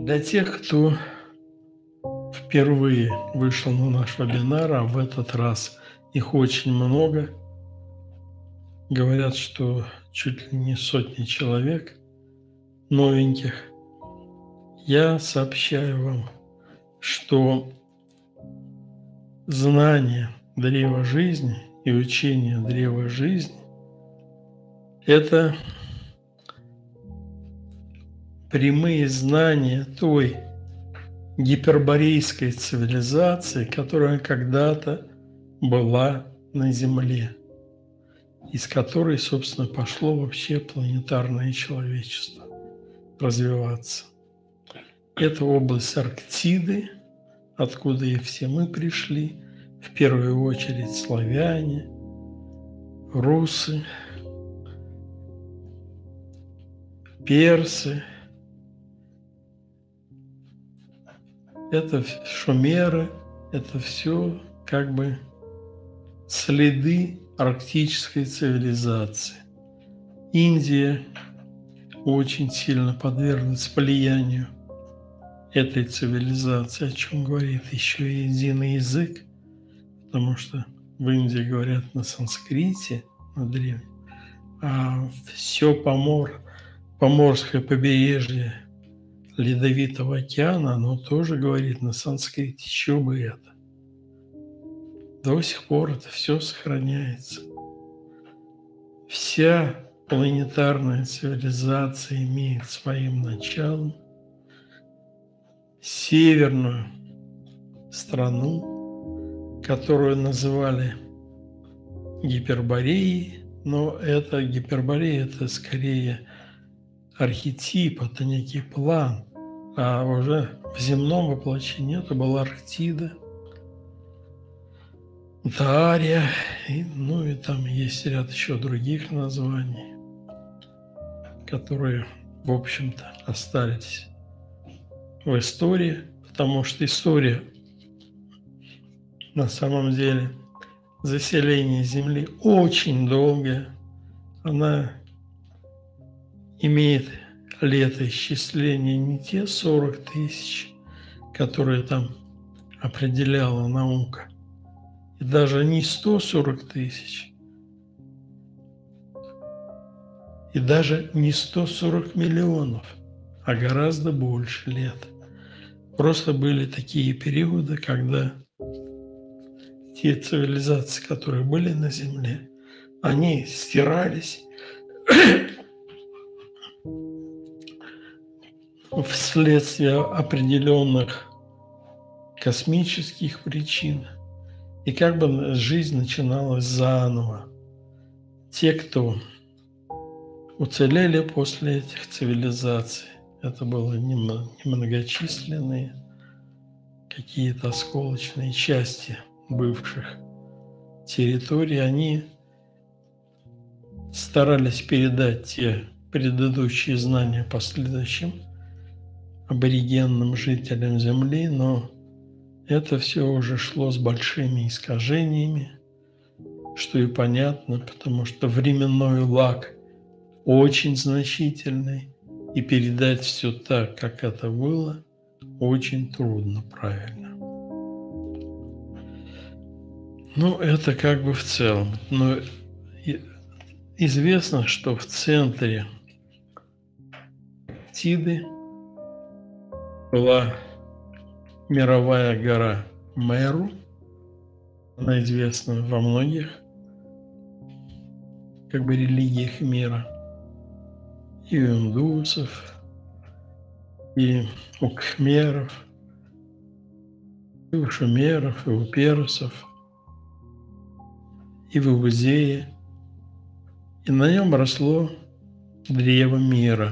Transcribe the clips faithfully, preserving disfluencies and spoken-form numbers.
Для тех, кто впервые вышел на наш вебинар, а в этот раз их очень много, говорят, что чуть ли не сотни человек новеньких, я сообщаю вам, что знание древа жизни и учение древа жизни – это прямые знания той гиперборейской цивилизации, которая когда-то была на Земле, из которой, собственно, пошло вообще планетарное человечество развиваться. Это область Арктиды, откуда и все мы пришли, в первую очередь славяне, русы, персы, это шумеры, это все как бы следы арктической цивилизации. Индия очень сильно подверглась влиянию этой цивилизации, о чем говорит еще и единый язык, потому что в Индии говорят на санскрите, на древнем, а все помор, поморское побережье Ледовитого океана, оно тоже говорит на санскрите, еще бы это. До сих пор это все сохраняется. Вся планетарная цивилизация имеет своим началом северную страну, которую называли Гипербореей, но это Гиперборея – это скорее архетип, это некий план, а уже в земном воплощении это была Арктида, Дарья, и, ну и там есть ряд еще других названий, которые, в общем-то, остались в истории, потому что история на самом деле заселения Земли очень долгая, она имеет летоисчисления не те сорок тысяч, которые там определяла наука, и даже не сто сорок тысяч, и даже не сто сорок миллионов, а гораздо больше лет. Просто были такие периоды, когда те цивилизации, которые были на Земле, они стирались вследствие определенных космических причин. И как бы жизнь начиналась заново. Те, кто уцелели после этих цивилизаций, это было немногочисленные какие-то осколочные части бывших территорий, они старались передать те предыдущие знания последующим аборигенным жителям Земли, но это все уже шло с большими искажениями, что и понятно, потому что временной лаг очень значительный, и передать все так, как это было, очень трудно правильно. Ну, это как бы в целом. Но известно, что в центре Арктиды была мировая гора Меру. Она известна во многих как бы религиях мира. И у индусов, и у кхмеров, и у шумеров, и у персов, и в Иудее. И на нем росло древо мира,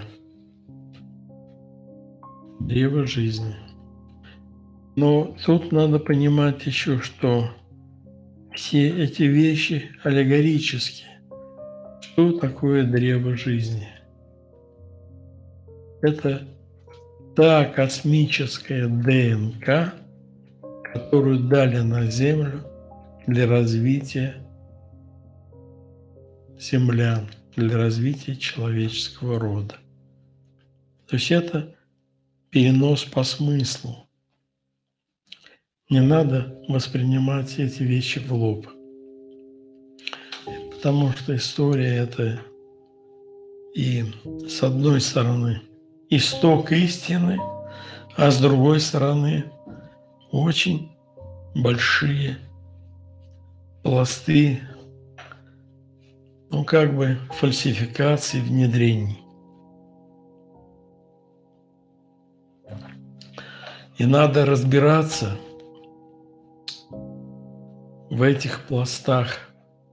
древо жизни. Но тут надо понимать еще, что все эти вещи аллегорические. Что такое древо жизни? Это та космическая ДНК, которую дали на Землю для развития землян, для развития человеческого рода. То есть это перенос по смыслу. Не надо воспринимать эти вещи в лоб, потому что история – это и, с одной стороны, исток истины, а с другой стороны, очень большие пласты, ну, как бы фальсификаций, внедрений. И надо разбираться в этих пластах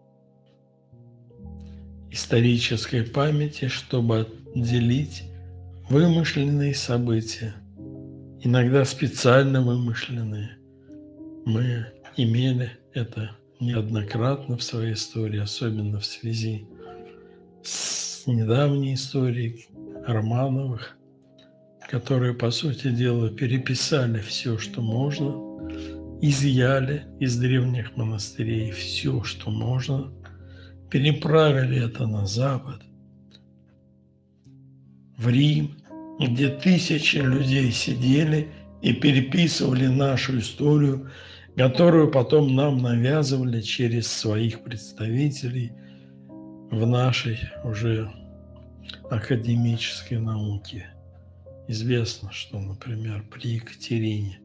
исторической памяти, чтобы отделить вымышленные события, иногда специально вымышленные. Мы имели это неоднократно в своей истории, особенно в связи с недавней историей Романовых, которые, по сути дела, переписали все, что можно, изъяли из древних монастырей все, что можно, переправили это на Запад, в Рим, где тысячи людей сидели и переписывали нашу историю, которую потом нам навязывали через своих представителей в нашей уже академической науке. Известно, что, например, при Екатерине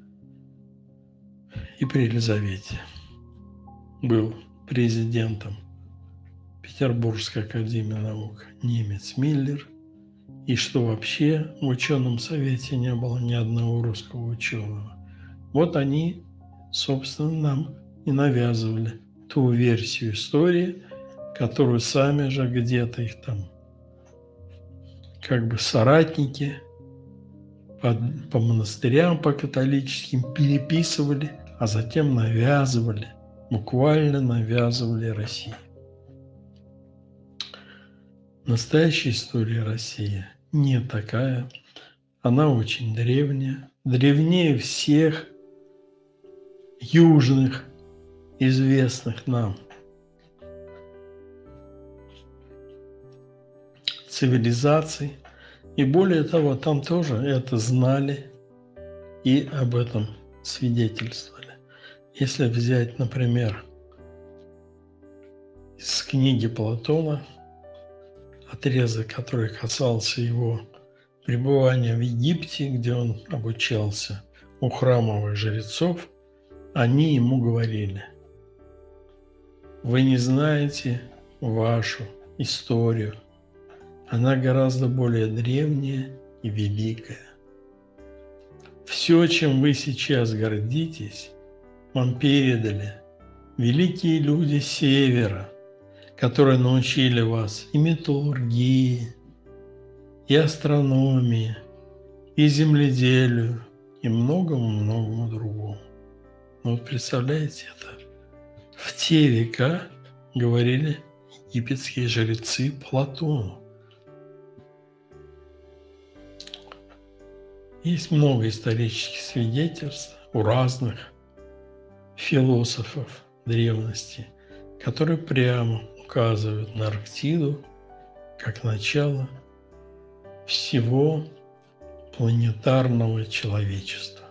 и при Елизавете был президентом Петербургской академии наук немец Миллер, и что вообще в ученом совете не было ни одного русского ученого. Вот они, собственно, нам и навязывали ту версию истории, которую сами же где-то их там как бы соратники по, по монастырям, по католическим переписывали, а затем навязывали, буквально навязывали России. Настоящая история России не такая. Она очень древняя, древнее всех южных, известных нам цивилизаций. И более того, там тоже это знали и об этом свидетельствовали. Если взять, например, из книги Платона отрезок, который касался его пребывания в Египте, где он обучался у храмовых жрецов, они ему говорили: вы не знаете вашу историю, она гораздо более древняя и великая. Все, чем вы сейчас гордитесь, вам передали великие люди Севера, которые научили вас и металлургии, и астрономии, и земледелию, и многому-многому другому. Но вот представляете, это в те века говорили египетские жрецы Платону. Есть много исторических свидетельств у разных философов древности, которые прямо указывают на Арктиду как начало всего планетарного человечества.